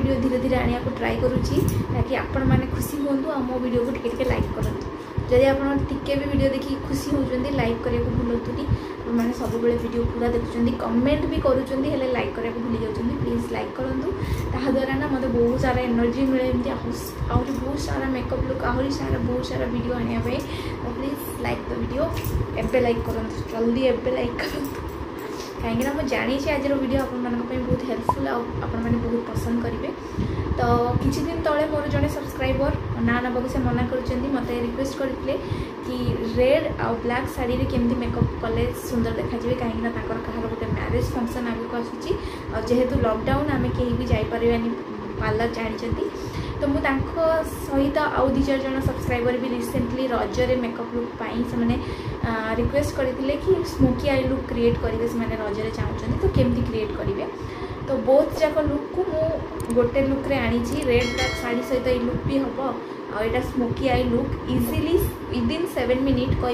Video धीरे धीरे आने को ट्राई करूँगी ताकि आपण मैंने खुशी हूँ आ मो वीडियो को टिके लाइक करूँ जदि आप टिके भी वीडियो देखिए खुशी होती लाइक करने को भूलतुनि मैंने सब वीडियो पूरा देखुं कमेंट भी करुँच लाइक करने को भूली जाऊँ प्लीज लाइक करूँ ताद्वारा ना मतलब बहुत सारा एनर्जी मिले एमती आहरी बहुत सारा मेकअप लुक आहरी सारा बहुत सारा वीडियो आने तो प्लीज लाइक द वीडियो एबे लाइक करूँ जल्दी एबे लाइक करूँ कहीं मुझे जानी आज वीडियो आप बहुत हेल्पफुल आपण मैंने बहुत पसंद करेंगे तो किसी दिन तले मोर जड़े सब्सक्राइबर ना ना से मना कर मत रिक्वेस्ट करते कि रेड आउ ब्लैक साड़ी रे केमती मेकअप कले सुंदर देखा कहीं कहार गोटे मैरेज फंक्शन आगे आसूची जेहेतु लॉकडाउन आम कहीं भी जापर पार्लर जानते तो मुझे सहित आउ 2-4 जन सब्सक्राइबर भी रिसेंटली रजरे मेकअप लुक पाई से मैंने रिक्वेस्ट करते कि स्मोकी आई लुक क्रिएट करेंगे से रजरे चाहते तो केमती क्रिएट करेंगे तो बहुत जाक लुक को मु गोटे लुक रे आनी रेड ब्लैक साड़ी सहित ये लुक भी हम आटा smoky eye look easily within 7 minute कह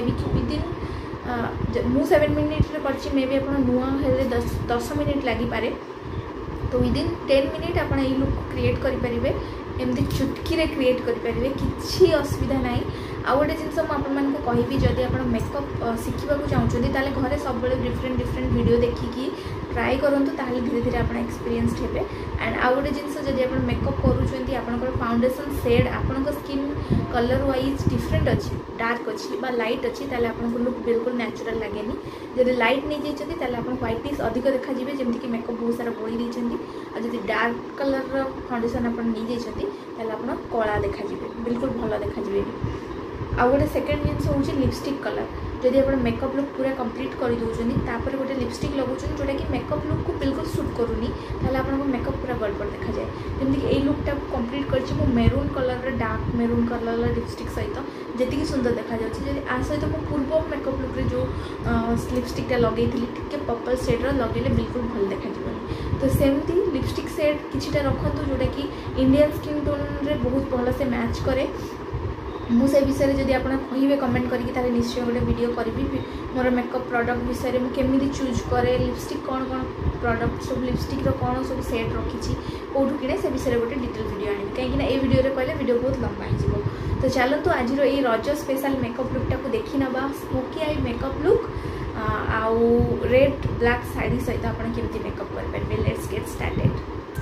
विदिन मु 7 मिनिट कर मे भी आप नुआ हेले 10 मिनिट लगिपारे तो विदिन 10 मिनिट आप लुक क्रिएट करेंगे एमती चुटकी रे क्रिएट करेंगे किसी असुविधा ना आउ गोटे जिनस मुझे कहबी जदि आप मेकअप शिखा चाहते ताले घरे सब डिफरेंट डिफरेंट वीडियो देखिकी ट्राई करूँ ताहले धीरे धीरे आप एक्सपीरियंस्ड हेबे एंड आउ गोटे जिनस जदि आप मेकअप करूँ आपंकर फाउंडेशन शेड आपण स्किन कलर वाइज डिफरेंट अच्छी डार्क अच्छी बा लाइट अच्छी ताले आपको लुक बिल्कुल नेचुरल लगे जब लाइट नहीं जाइए आप व्हाइटिश अधिक देखा जमीक मेकअप बहुत सारा बोली देती जब डार्क कलर फाउंडेशन आप नहीं जाइए आप कला देखा बिल्कुल भल देखा आउ गोटे सेकेंड जिनस हूँ लिपस्टिक कलर जदि आप मेकअप लुक पूरा कंप्लीट कर दौरान गोटे लिपस्टिक लगाउछन जोटा कि मेकअप लुक को बिल्कुल सूट करूनी ताले आपन मेकअप पूरा गड़बड़ देखा जाए जमीक ये लुकटा कंप्लीट कर maroon colour dark maroon colour lipstick सहित जी सुंदर देखा जाए आ सहित मो पूर्व मेकअप लुक रे जो लिपस्टिकटा लगे टे पर्पल सेड्र लगे बिल्कुल भल देखा तो सेमती लिपस्टिक सेड किछिटा रखतु जोटा कि इंडियन स्किन टोन रे बहुत भल से मैच करे मुझे विषय जब आप कहे कमेंट करके निश्चय गोटे वीडियो करी मोर मेकअप प्रोडक्ट विषय में केमी चूज करे लिपस्टिक कौन कौन प्रोडक्ट सब लिपस्टिक कौन सब सेट रखी कौटू किणे से विषय गोटे डिटेल वीडियो आनी कहीं ये वीडियो कहले वीडियो बहुत लंबा हो तो चलतु आज ये रज स्पेशल मेकअप लुकटा को देखी नवा स्मोकी आई मेकअप लुक आउ रेड ब्लैक साड़ी सहित आप केमती मेकअप करेंगे लेट्स गेट स्टार्टेड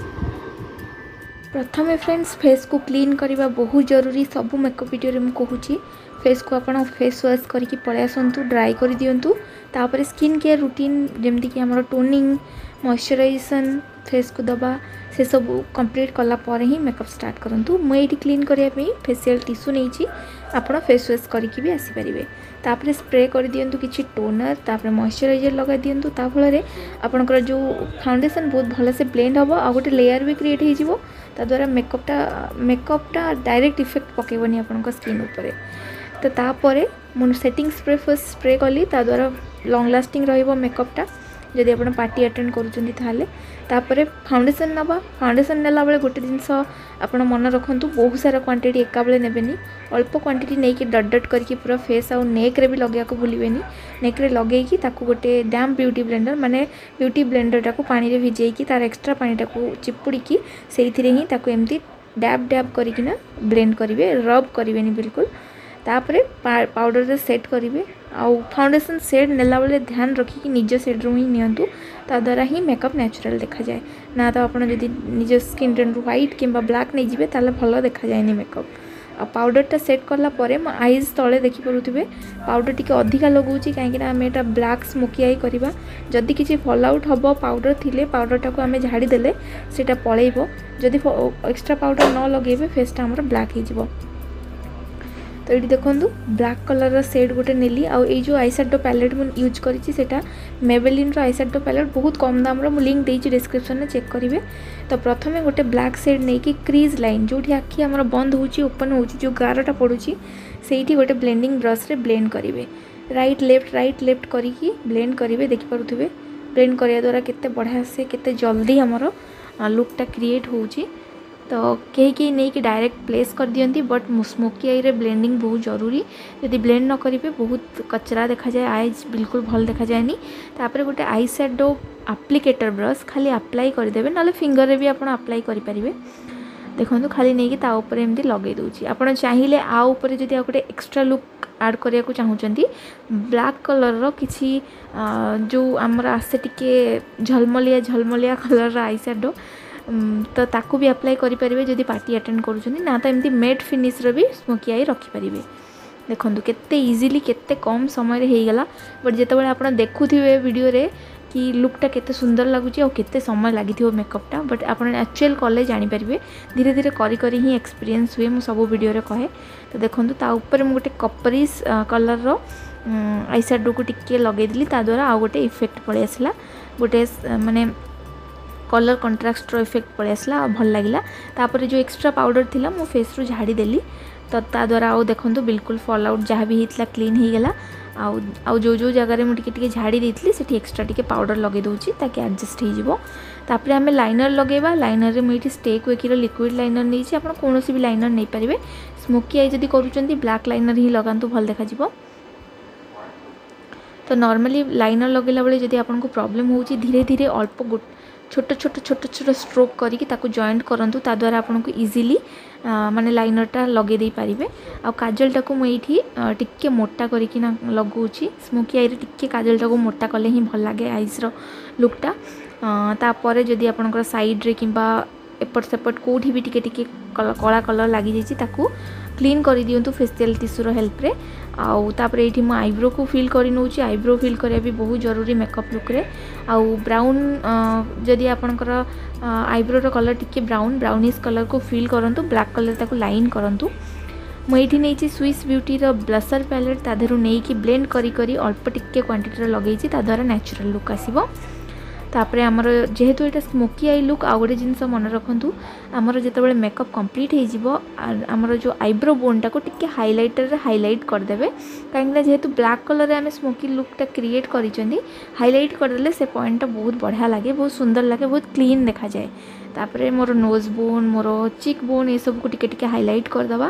प्रथम फ्रेंड्स फेस को क्लीन करने बहुत जरूरी सब मेकअप वीडियो में कहूँ फेस को आप फेस वाश करके पलि आसतु ड्राई कर दिंतु तापर स्किन केयर रूटीन जमती कि आम टोनिंग मॉइस्चराइजेशन फेस को दबा से सब कंप्लीट कलापर ही मेकअप स्टार्ट करूँ मुझे क्लीन करने फेशियल टिश्यू नहीं आप फेस वाश करके भी आसीपारे तापर स्प्रे कर दिंतु किसी टोनर तापर मॉइस्चराइजर लगा दिंतु ता फल आपंकर जो फाउंडेशन बहुत भल से ब्लेंड हम आ गोटे लेयर भी क्रिएट हो द्वारा मेकअपटा डायरेक्ट इफेक्ट पकेबनी आप स्किन उपर तो तापर मुझे सेटिंग स्प्रे फर्स्ट स्प्रे कली द्वारा लॉन्ग लास्टिंग रहिबो मेकअपटा जदि आप पार्टी अटेंड करुँचे फाउंडेशन नवा फाउंडेशन नेला बेले गोटे जिनस आप मन रखु बहुत सारा क्वांटिटी एका बेले नेबेनी अल्प क्वांटिटी नहीं कि डट डट करके पूरा फेस आउ नेक रे भी लगे भूलेनि नेक रे लगे गोटे डैम ब्यूटी ब्लेंडर माने ब्यूटी ब्लेंडर टाक पानी रे भिजेकी तार एक्स्ट्रा पानी टाक चिपुड़ी से ही एमती डैब डैब करना ब्लेंड करेंगे रब करेंगे बिल्कुल तापर पाउडर रे सेट करेंगे आउ फाउंडेशन सेड नेला बेले ध्यान रखिकी निज सेड्रु ही नियंतु ता द्वारा ही मेकअप नेचुरल देखा जाए ना तो आपड़ जदि निज स्किन टोन व्हाइट किंबा ब्लैक नहीं जीवे ताले भल देखा जाए मेकअप आ पाउडरटा सेट कला परे मो आईज तले देखि परुथिबे पाउडर टिके अधिका लगाउची काहेकि ना आमे एटा ब्लैक स्मोकी आई करबा जदि किछि फॉल आउट हबो पाउडर थिले पाउडरटा को आमे झाड़ी देले सेटा पळेइबो जदि एक्स्ट्रा पाउडर न लगेबे फेसटा हमर ब्लैक हो जिवो तो ये देखो ब्लैक कलर सेड गोटे नेली आउ ये जो आईशैडो पैलेट मुझे यूज करी मेबेलिन रो आईशैडो पैलेट बहुत कम दाम रो लिंक देइछि डिस्क्रिप्शन में चेक करेंगे तो प्रथम गोटे ब्लैक सेड नहीं कि क्रीज लाइन जो आखि आमर बंद होची ओपन होची जो गारटा पड़ुची सेठी गोटे ब्लेंडिंग ब्रश रे ब्लेंड करेंगे राइट लेफ्ट करिकी ब्लेंड करेंगे देखि पारुथिबे ब्लेंड करिया द्वारा केते बढ़िया से केते जल्दी हमर लुकटा क्रिएट होची तो कहीं नहीं कि डायरेक्ट प्लेस कर दियंती बट स्मोकी आई रे ब्लेंडिंग बहुत जरूरी यदि ब्लेंड न करेंगे बहुत कचरा देखा जाए आईज बिल्कुल भल देखा जाएनी तापर गोटे आई शैडो एप्लिकेटर ब्रश खाली अप्लाई करदेवे ना फिंगर रे भी आप अप्लाई करेंगे देखो खाली नहीं कि ताऊपर एमती लगे दूची आप चाहिए आ ऊपर जदि गोटे एक्स्ट्रा लुक ऐड करने को चाहूँगी ब्लैक कलर किसी जो आमर आसे टिके झलमलिया झलमलिया कलर आई शैडो तो ताकू भी अप्लाई करेंगे जदि पार्टी अटेंड करुँच ना तो एमती मेट फिनिश रो भी स्मोकी आई रखिपारे देखो केते इजीली केते कम समय हो गला बट जिते आप देखुवे वीडियो रे कि लुकटा केते सुंदर लगुच और केते समय लगी मेकअपटा बट आप एक्चुअल कले जानीपारे धीरे धीरे करी ही एक्सपीरियंस हुए मुझे सब वीडियो रे कहे तो देखो ता ऊपर मुझे गोटे कपरिस कलर रो आई शैडो को टिके लगेदेली ता द्वारा आउ गोटे इफेक्ट पलि आसला गोटे माने कलर कंट्रास्ट रो इफेक्ट पलि आसला भल लगिला तापर जो एक्स्ट्रा पाउडर थिला मो फेस रू झाड़ी देली तो ता द्वारा आउ देखो बिल्कुल फॉल आउट जहाँ भी होता क्लीन हो गला आउ जो जगह मुझे झाड़ी देती से एक्स्ट्रा टिके पाउडर लगे दूची ताकि एडजस्ट हो तापर आम लाइनर लगेगा लाइनर रे मुझे स्टे क्विक लिक्विड लाइनर नहीं आप कौन भी लाइनर नहीं पारे स्मोकी आई जदि करूँ ब्लैक लाइनर ही लगातु भल देखा तो नॉर्मली लाइनर लगेला बेले जदि आपको प्रॉब्लम हो धीरे धीरे अल्प छोट छोट छोट छोट स्ट्रोक करके जॉइंट करंतु ता द्वारा आपको इजीली माने लाइनरटा लगे दे पारिबे आ काजलटा को मुझे टिके मोटा करके लगौची स्मोकी आई टिके काजलटा को मोटा कले ही भल लगे आईज रो लुकटा तापर जदि आपनकर साइड रे किंबा एपट सेपट कोठी भी टिके टिके कला कलर लगी जाइछि ताकू क्लीन कर दियंतु फेशियल टिश्यूर हेल्प रे आउ तापर एठी मो आईब्रो को फिल करि नउछि आईब्रो फिल करिया भी बहुत जरूरी मेकअप लुक रे आउ ब्राउन जदि आपनकर आईब्रो रो कलर टिके ब्राउनिश कलर को फिल करंतु ब्लैक कलर ताकू लाइन करंतु मुझे नहीं स्विस ब्यूटी रो ब्लशर पैलेट ता देहरु नहीं कि ब्लेंड करी करी अल्प टिके क्वांटिटी रो लगेछि ता द्वारा नेचुरल लुक आसीबो तापर आमर जेहेतु यहाँ स्मोकी आई लुक आउ गोटे जिनस मन रखु आमर जिते मेकअप कंप्लीट होमर जो आईब्रो बोनटा को टिके हाइलाइटर रे हाइलाइट करदे कहीं जेहेतु ब्लैक कलर आम स्मोकी लुकटा क्रिएट कर हाइलाइट करदे से पॉइंटा बहुत बढ़िया लगे बहुत सुंदर लगे बहुत क्लीन देखा जाए तापर मोर नोज बोन मोर चिक बोन ये सब को टिके हाइलाइट करदबा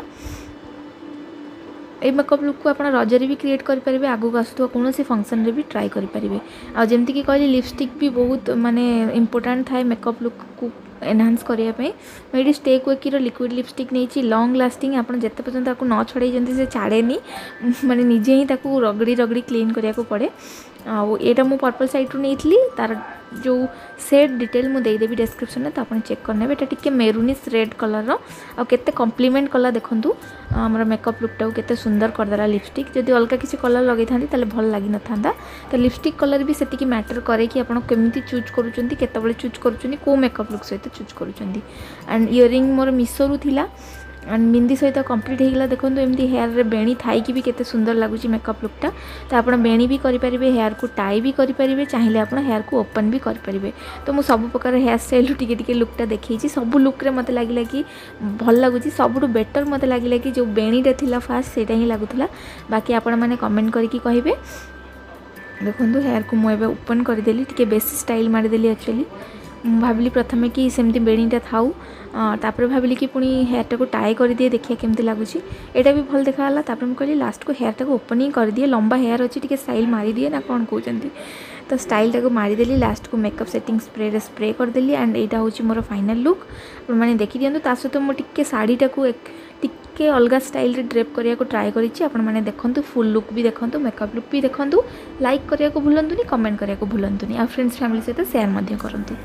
ए मेकअप लुक को आप रजरे भी क्रिएट करेंगे आगू आसुवा कौन फंक्शन रे भी ट्राई करेंगे आमती कि कहली लिपस्टिक भी बहुत माने इम्पोर्टेंट थाए मेकअप लुक को एनहांस करने मुझे स्टे क्विक लिक्विड लिपस्टिक नहीं लॉन्ग लास्टिंग आप जिते पर्यंत आपको न छड़े से छाड़ेनी माने निजे ही रगड़ी रगड़ी क्लीन करने को पड़े आटा मु पर्पल साइट रू नहीं तार जो सेड डिटेल मुझे देदेवी डिस्क्रिप्शन में तो आप चेक करने एटा टिके मेरूनिश रेड कलर आते कम्प्लीमेंट कला देखूँ आमर मेकअप लुकटा केते सुंदर करदेला लिपस्टिक जदि अलग किसी कलर लगे था भल लगी न था तो लिपस्टिक कलर भी से मैटर करे कि आपड़ केमी चूज करुँचे चूज करुँच कौ मेकअप लुक सहित चूज करुँच एंड इयरिंग मोर मिशो रू थिला एंड बिंदी सहित कंप्लीट होगा देखो एमती हेयर रे बेणी थाई भी केते सुंदर लगुच मेकअप लुकटा तो आप बेणी भी करेंगे हेयर को टाई भी करेंगे चाहिए आप हेयर को ओपन भी करेंगे तो मुझे सब प्रकार हेयर स्टाइल टिके लुकटा देखी सब लुक्रे मत लगे कि भल लगुच सबुठ बेटर मत लगे कि जो बेणीटा थिला फास्ट से ही लगुला बाकी आपण मैंने कमेंट करके कहे देखो हेयर को मुझे ओपन करदेली टिके बेसी स्टाइल मारिदेली एक्चुअली भाविली प्रथमे कि सेमती बेणीटा थाऊ तापर भाविली कि पुणी हेयरटा को टाई कर दिए देखिए केमती लगुच एटा भी भल देखाला तापर मुझे कहली लास्ट को हेयरटा को ओपन ही कर दिए लंबा हेयर अच्छी टिके स्टाइल मारी दिए ना कौन कहते तो स्टाइलटा को मारिदेली लास्ट को मेकअप सेटिंग स्प्रे स्प्रे करदेली एंड यहाँ हूँ मोर फाइनल लुक मैंने देखी दिखाँ ता सहित मुझे शाढ़ीटा को टिके अलग स्टाइल रे ड्रेप करने को ट्राए करें देखूँ फुल लुक भी देखूँ मेकअप लुक भी देखूँ लाइक करने को भूलुनी कमेंट करने को भूलुनी आ फ्रेंड्स फैमिली सहित शेयर करूँ।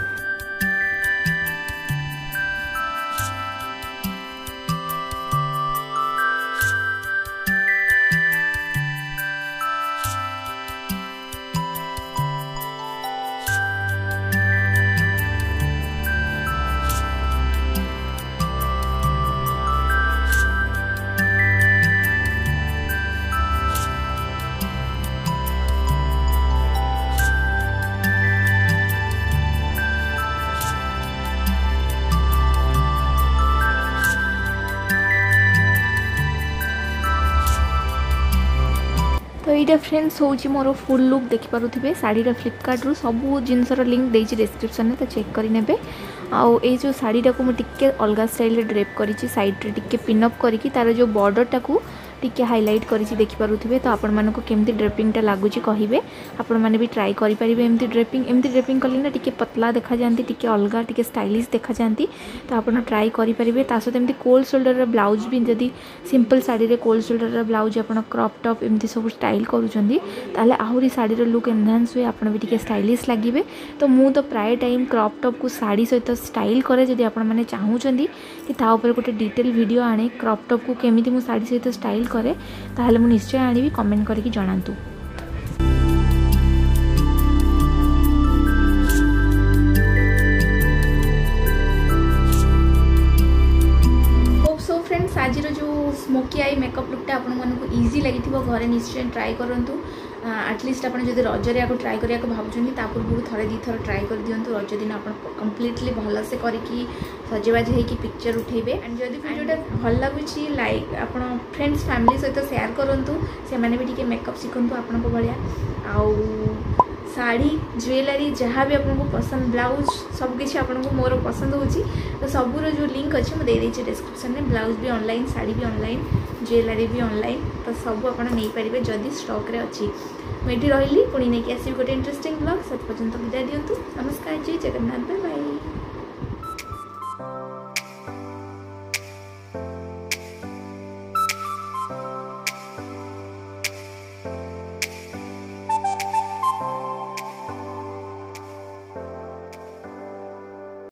तो यहाँ फ्रेंड्स हूँ मोर फुल लुक देखिपे शाढ़ीर फ्लिपकार्ट रू सब जिनसर लिंक देती डिस्क्रिप्शन में तो चेक करेंगे आउ ए जो साड़ीटा को मुझे अलग स्टाइल ड्रेप करी साइड रे टिके पिनअप करके तार जो बॉर्डरटा को टिके हाईलाइट करी देखिपे तो आपण मानको केमती ड्रेपिंगटा लगुच कहे आपण मैंने भी ट्राई करेंगे एमती ड्रेपिंग कले ना टिके पतला देखा जाती टिके अलग टिके स्टाइलिश देखा जाती तो आप ट्राई करेंगे सहित एमती कोल्ड शोल्डर ब्लाउज भी जदि सिंपल साड़ी रे कोल्ड शोल्डर ब्लाउज आप क्रॉप टॉप एमती सब स्टाइल करुँच आहरी साड़ी लुक एनहांस हुए आप भी टिके स्टाइलिश लगे तो मु तो प्राय टाइम क्रॉप टॉप को साड़ी सहित स्टाइल करे जदि आपण मैंने चाहूँगी कि गोटे डिटेल वीडियो आने क्रॉप टॉप को केमिति मु साड़ी सहित स्टाइल करे ताहले मु निश्चय आनिबी कमेंट करके जणातु। सो फ्रेंड्स आज जो स्मोकी आई मेकअप लुकटा आपण मानको इजी लगी घरे निश्चय ट्राई करंतु एटलिस्ट आप जो रजरे आपको ट्राई करा भावुँ पूर्व थे दी थर ट्राई कर दिंतु रज दिन आप कम्प्लीटली भल से करके सजबाज होगी पिक्चर उठेबे एंड जदि वीडियोटा भल लगुच लाइक आप फ्रेंड्स फैमिली सहित शेयर करूँ से मैंने भी मेकअप शिखु आपण भाया आउ साड़ी ज्वेलरी जहाँ भी आपको पसंद ब्लाउज सबकि आपको मोर पसंद होची तो सबूर जो लिंक अच्छे मुझे डिस्क्रिप्शन में ब्लाउज भी ऑनलाइन साड़ी भी ऑनलाइन ज्वेलरी भी ऑनलाइन तो सब आप नहीं पारे जदि स्टॉक रे अच्छी मुझे रही पुणी नहीं आसवि गोटे इंटरेस्टिंग ब्लॉग से पर्यंत विदाय दिंतु। नमस्कार, जय जगन्नाथ, बाय बाय।